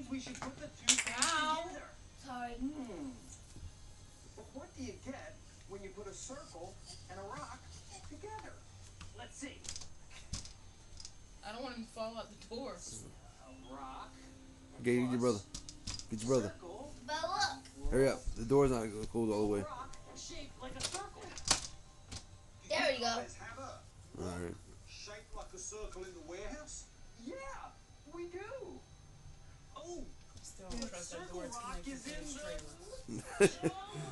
means we should put the two things together. Sorry. But what do you get when you put a circle and a rock together? Let's see. I don't want him to fall out the door. A rock. Get your brother. Get your brother. Circle. But look. Hurry up. The door's not closed all the way. Rock shaped like a circle. There we go. Have a All right. shaped like a circle in the warehouse? Yeah, we do. Oh, Still don't trust that door. It's Circle Rock connected is to his in trailer. the